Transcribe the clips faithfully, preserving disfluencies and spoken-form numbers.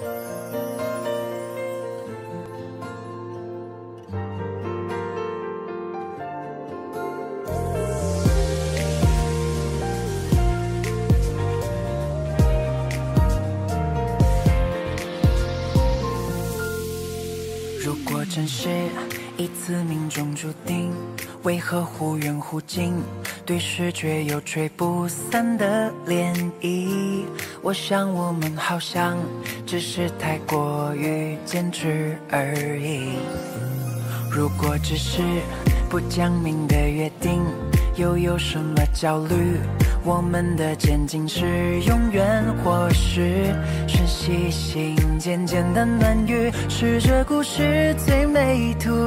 如果真是一次命中注定，为何忽远忽近，对视却又吹不散的涟漪？我想我们好像只是太过于坚持而已。如果只是不讲明的约定，又有什么焦虑？我们的渐进是永远，或是瞬息心渐渐的暖语，是这故事最美途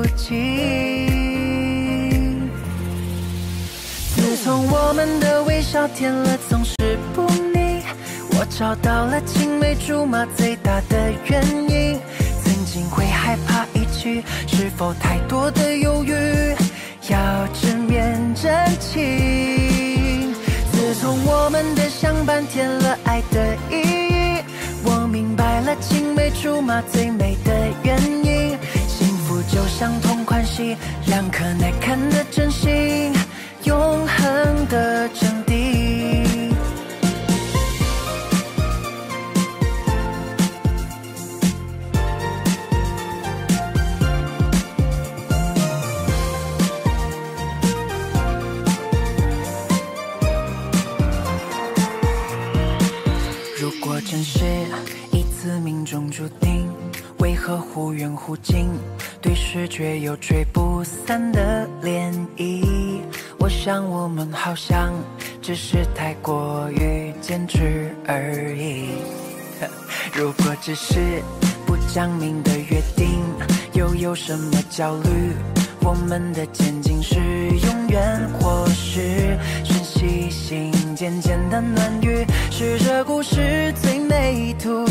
径。自从我们的微笑甜了总是不腻，我找到了青梅竹马最大的原因。曾经会害怕一起，是否太多的犹豫？要直面真情。自从我们的相伴添了爱的意义，我明白了青梅竹马最美的原因。幸福就像同款系，两颗耐看的真心，永恒的真谛。如果真是一次命中注定，为何忽远忽近，对视却又吹不散的涟漪？我想我们好像只是太过于坚持而已。如果只是不讲明的约定，又有什么焦虑？我们的渐进是永远，或是瞬息心渐渐的暖语，是这故事最美途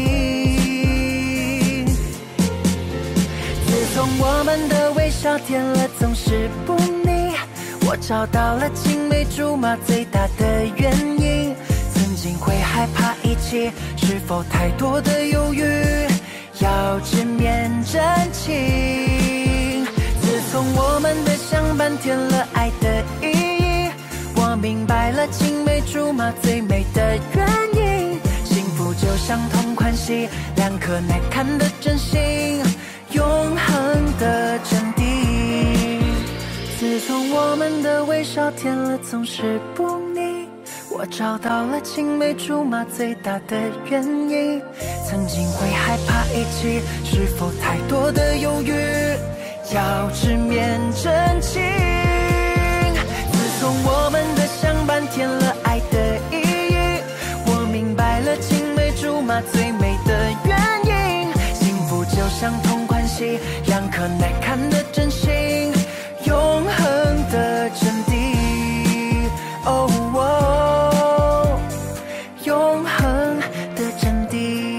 径。自从我们的微笑甜了总是不腻，我找到了青梅竹马最大的原因。曾经会害怕一起，是否太多的犹豫？要直面真情。自从我们的相伴添了爱的意义，我明白了青梅竹马最美的原因。幸福就像同款系，两颗耐看的真心，永恒的真谛。自从我们的微笑甜了总是不腻，我找到了青梅竹马最大的原因。曾经会害怕一起，是否太多的犹豫？要直面真情。自从我们的相伴添了爱的意义，我明白了青梅竹马最美的原因。幸福就像同款系，两颗耐看的真心，永恒的真谛。哦哦，永恒的真谛。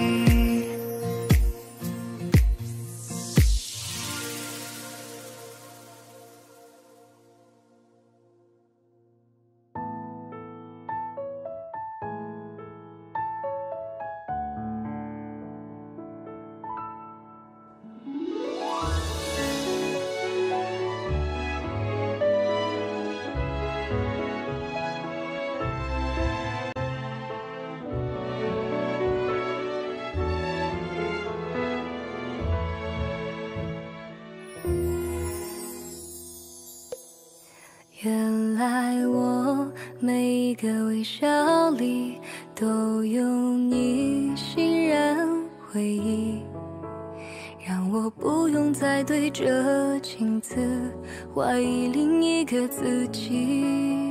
原来我每一个微笑里都有你欣然回忆，让我不用再对着镜子怀疑另一个自己。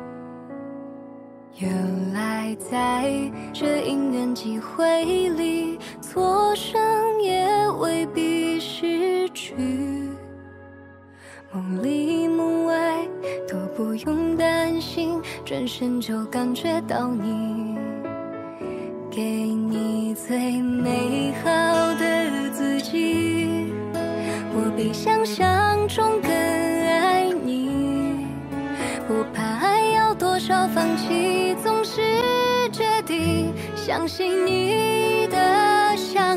原来在这因缘际会里，错伤也未必失去。梦里梦外都不用担心，转身就感觉到你，给你最美好的自己。我比想象中更爱你，不怕要多少放弃，总是决定相信你的笑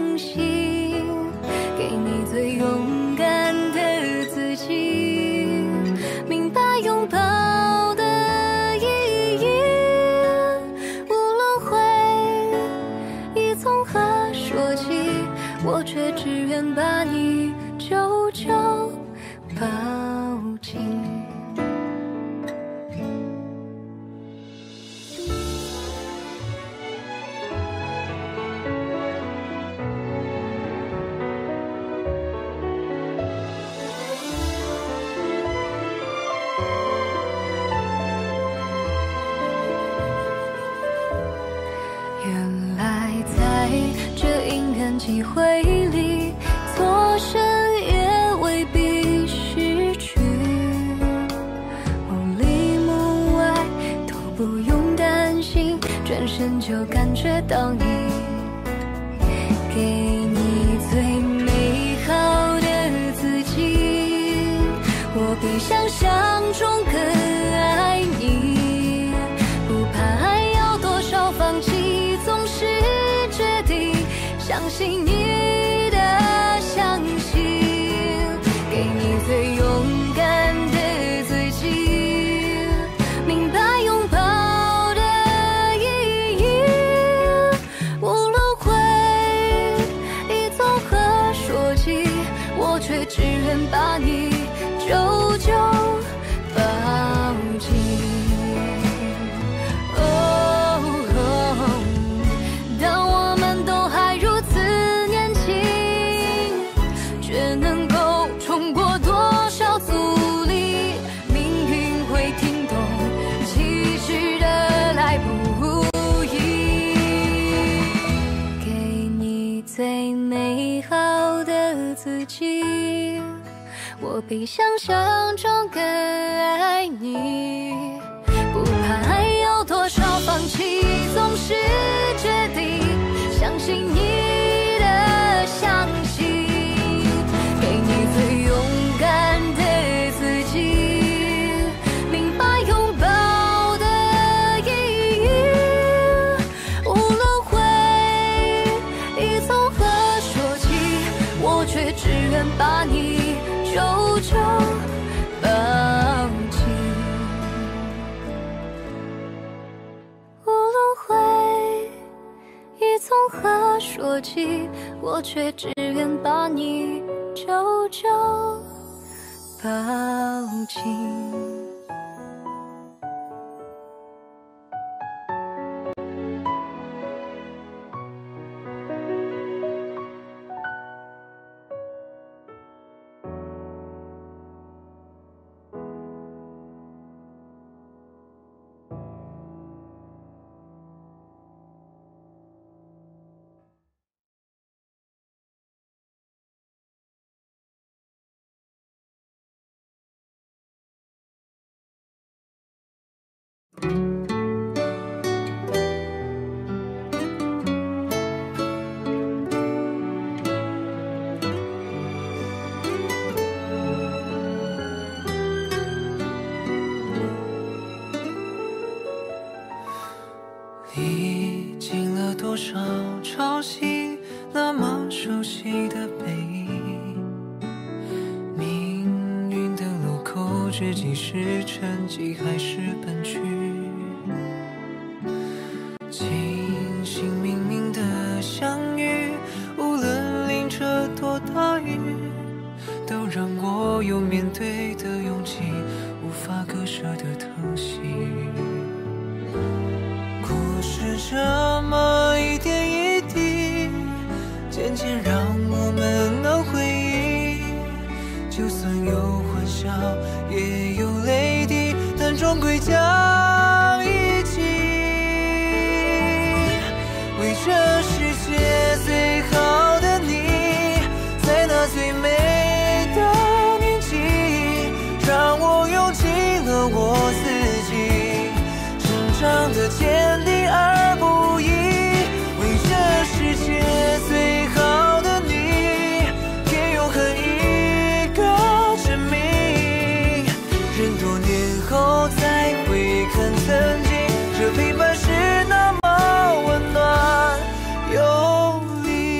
机会里，错身也未必失去。雾里雾外都不用担心，转身就感觉到你，给你最美好的自己。我比想象中更爱你，不怕还要多少放弃，总是决定相信你的相信，给你最勇敢的自己，明白拥抱的意义。无论会以从何说起，我却只愿把你久久抱紧。当我们都还如此年轻，却能够冲过多少阻力，命运会听懂其实的来不易，给你最美好的自己。我比想象中更爱你，不怕还有多少放弃，总是决定相信你的相信，给你最勇敢的自己，明白拥抱的意义。无论会以从何说起，我却只愿把你久久抱紧。无论会以从何说起，我却只愿把你久久抱紧。 历经了多少潮汐，那么熟悉的背影，命运的路口，知己是沉寂还是奔去？清醒明明的相遇，无论淋着多大雨，都让我有面对的勇气，无法割舍的疼惜。是这么一点一滴，渐渐让我们能回忆。就算有欢笑，也有泪滴，但终归将一起。为这世界最好的你，在那最美的年纪，让我用尽了我自己，成长的坚定而不易。为这世界最好的你，给永恒一个证明。人多年后再回看曾经，这陪伴是那么温暖有力。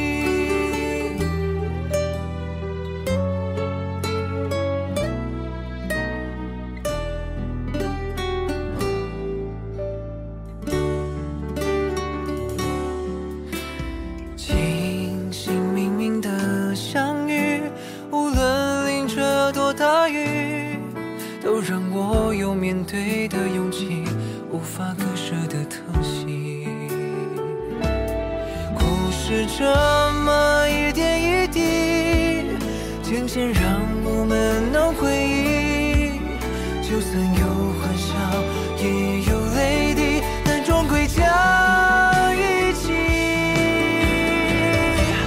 清醒明明的相遇，无论淋着多大雨，都让我有面对的勇气，无法割舍的疼惜。故事这么一点一滴，渐渐让我们能回忆。就算有欢笑，也有泪滴，但终归将一起。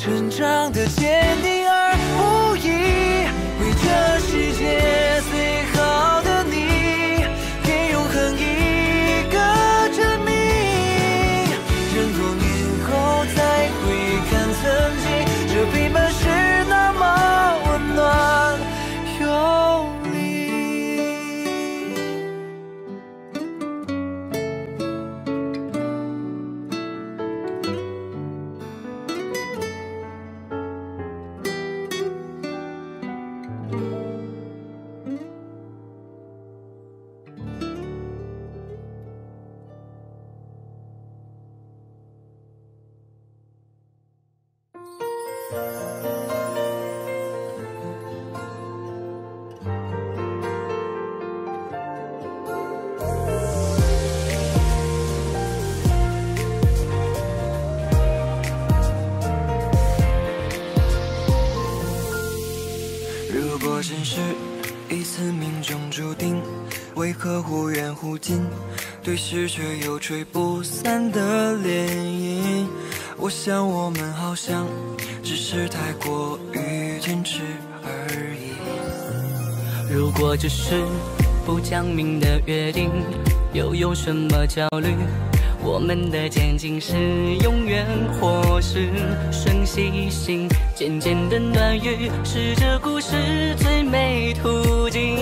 成长的坚定而不易，为这世界最好的你，给永恒一个证明。人多年后再回看曾经，这陪伴是那么温暖有力。如果真是一次命中注定，为何忽远忽近，对视却又吹不散的涟漪？我想我们好像只是太过于坚持而已。 如果只是不讲明的约定，又有什么焦虑？我们的前进是永远或是瞬息心，渐渐的暖语是这故事最美途径。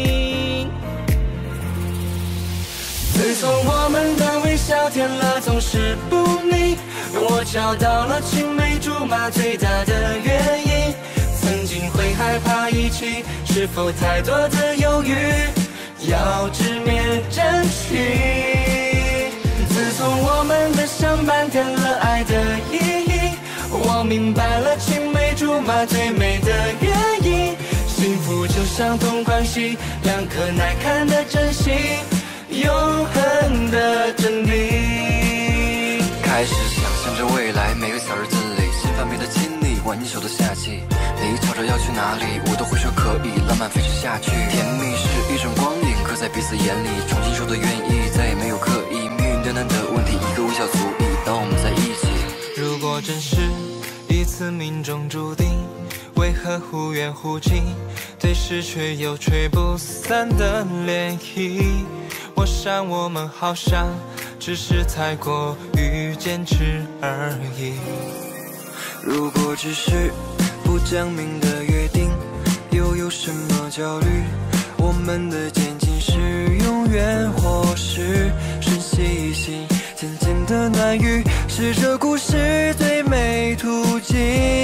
自从我们的微笑甜了总是不腻，我找到了青梅竹马最大的原因。曾经会害怕一起，是否太多的犹豫，要直面真情。自从我们的相伴添了爱的意义，我明白了青梅竹马最美的原因。幸福就像同款戏，两颗耐看的真心，永恒的真谛。 开始想象着未来每个小日子里，心烦没的亲昵，挽你手的夏季。你吵着要去哪里，我都会说可以，浪漫飞驰下去。甜蜜是一种光影，刻在彼此眼里，重新说的愿意，再也没有刻意。单单的问题，一个微笑足以当我们在一起。 如果真是一次命中注定，为何忽远忽近，对视却又吹不散的涟漪？我想我们好像只是太过于坚持而已。 如果只是不讲明的约定，又有什么焦虑？我们的渐进是永远或是瞬息息，渐渐的暖语是这故事最美途径。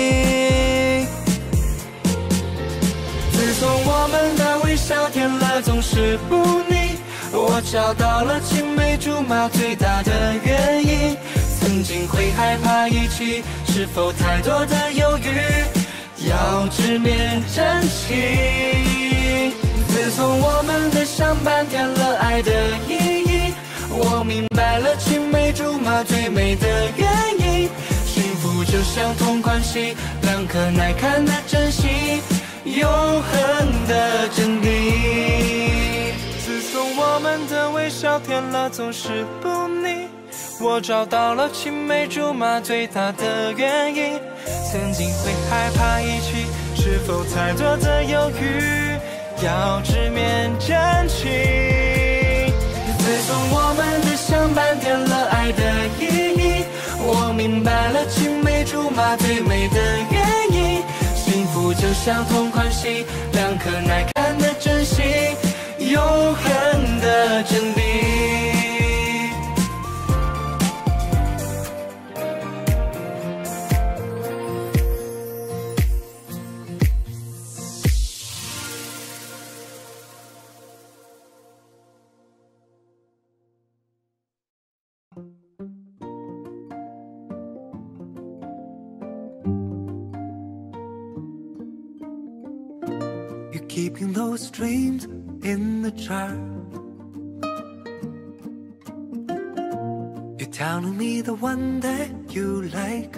自从我们的微笑甜了总是不腻，我找到了青梅竹马最大的原因。曾经会害怕一起，是否太多的犹豫，要直面真情。自从我们的相伴添了爱的意义，我明白了青梅竹马最美的原因。幸福就像同款戏，两颗耐看的真心，永恒的真谛。自从我们的微笑甜了总是不腻，我找到了青梅竹马最大的原因。曾经会害怕一起，是否太多的犹豫，要直面真情。自从我们的相伴添了爱的意义，我明白了青梅竹马最美的原因。幸福就像同款戏，两颗耐看的真心，永恒的真谛。You're keeping those dreams in the jar. You're telling me the one that you like.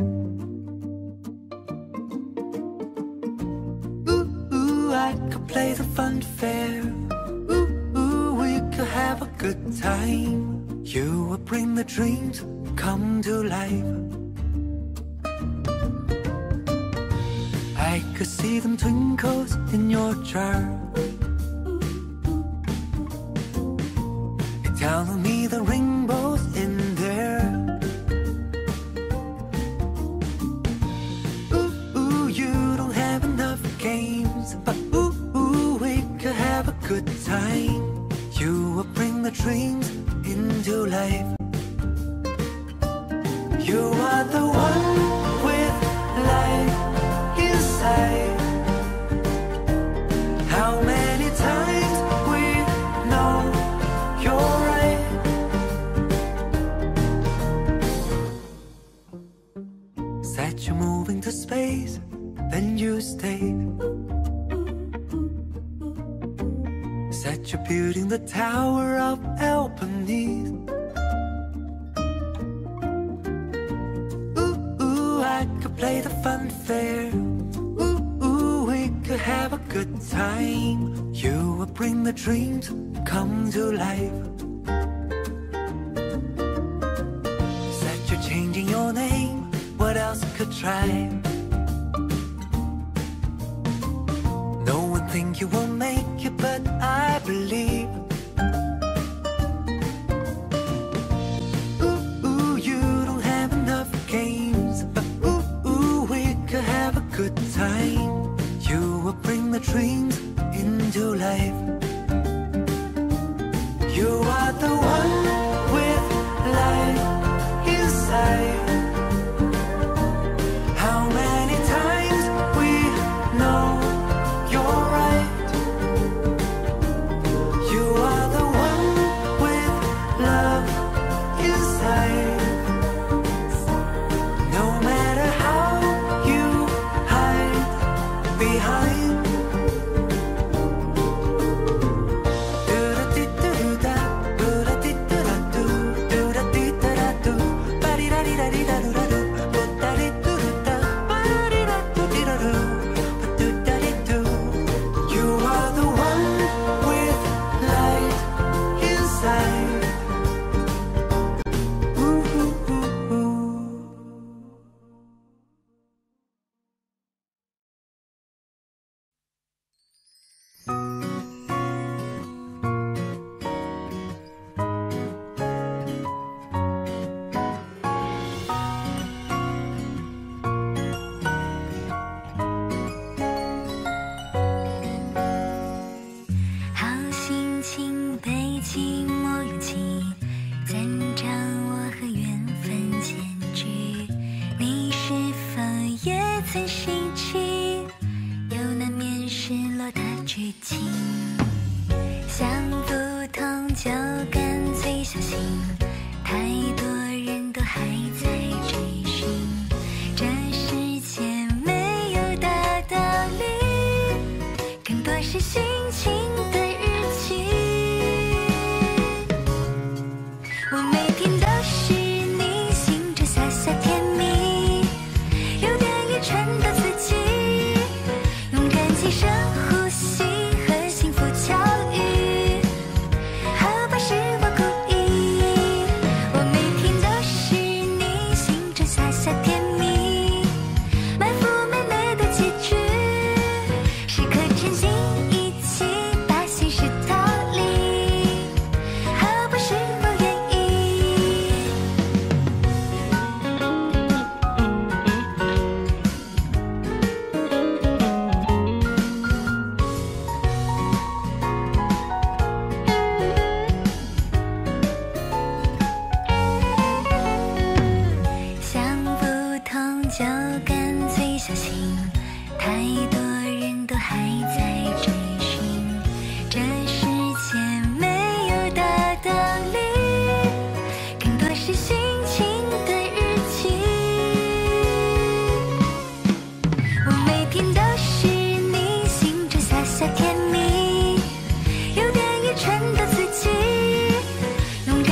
Ooh, ooh, I could play the fun fair. Ooh, ooh, we could have a good time. You would bring the dreams come to life. I could see them twinkles in your jar. You're telling me the rainbow's in there. Ooh, ooh, you don't have enough games, but ooh, ooh, we could have a good time. You will bring the dreams into life. You are the one with life inside. How many times we know you're right. Said you're moving to space, then you stayed. Said you're building the Tower of Albany. Play the funfair. Ooh, ooh, we could have a good time. You will bring the dreams come to life. Said you're changing your name, what else could try? No one think you will make it, but I believe. Ooh, ooh, you don't have enough games, but have a good time. You will bring the dreams into life. You are the one with life inside. How many times we know you're right. You are the one with love inside. No matter how behind. You are the one with light inside. Ooh, ooh, ooh, ooh.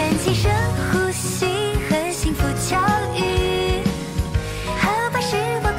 呼吸和幸福教育，好把时光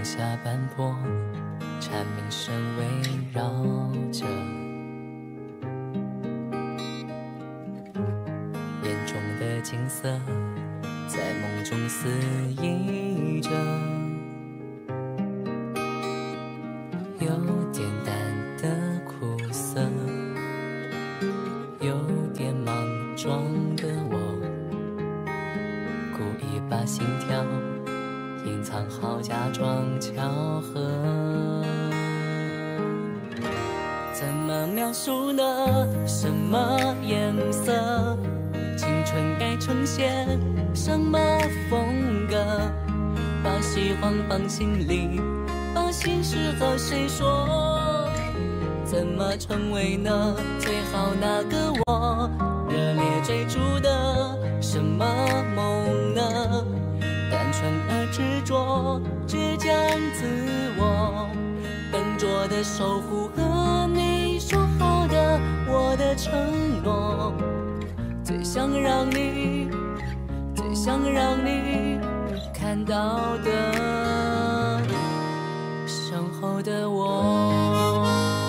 下斑驳，蝉鸣声围绕着，眼中的景色在梦中肆意着，有点淡的苦涩，有点莽撞的我，故意把心跳隐藏好，假装巧合。怎么描述呢？什么颜色？青春该呈现什么风格？把喜欢放心里，把心事和谁说？怎么成为呢？最好那个我，热烈追逐的什么梦呢？单纯而执着，倔强自我，笨拙的守护和你说好的我的承诺，最想让你，最想让你看到的身后的我。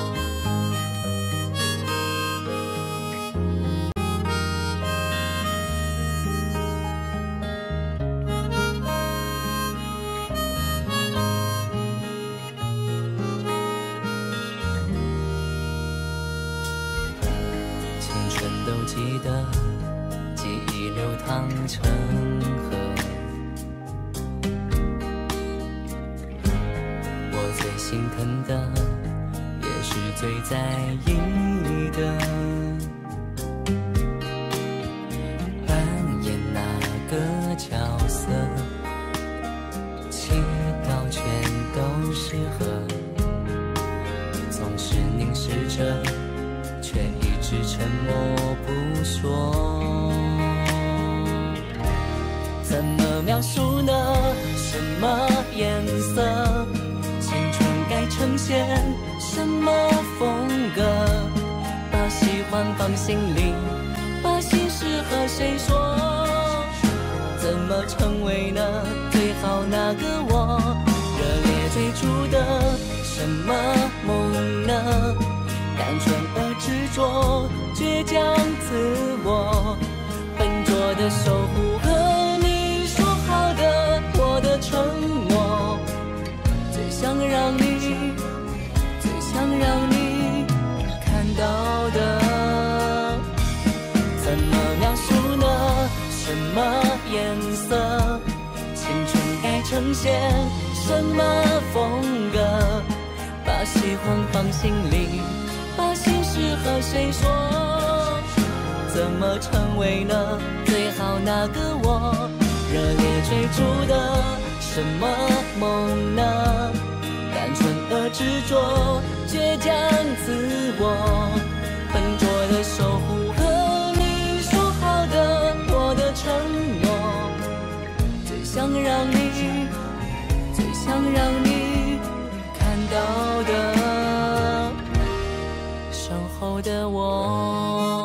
都记得，记忆流淌成河。我最心疼的，也是最在意的。扮演哪个角色，祈祷全都适合。总是凝视着，却一直沉默不说。怎么描述呢？什么颜色？青春该呈现什么风格？把喜欢放心里，把心事和谁说？怎么成为呢？最好那个我，热烈追逐的什么梦呢？单纯而执着，倔强自我，笨拙的守护和你说好的我的承诺，最想让你，最想让你看到的。怎么描述呢？什么颜色？青春该呈现什么风格？把喜欢放心里，把心事和谁说？怎么成为呢？最好那个我，热烈追逐的什么梦呢？单纯而执着，倔强自我，笨拙的守护和你说好的我的承诺，最想让你，最想让你看到的身后的我。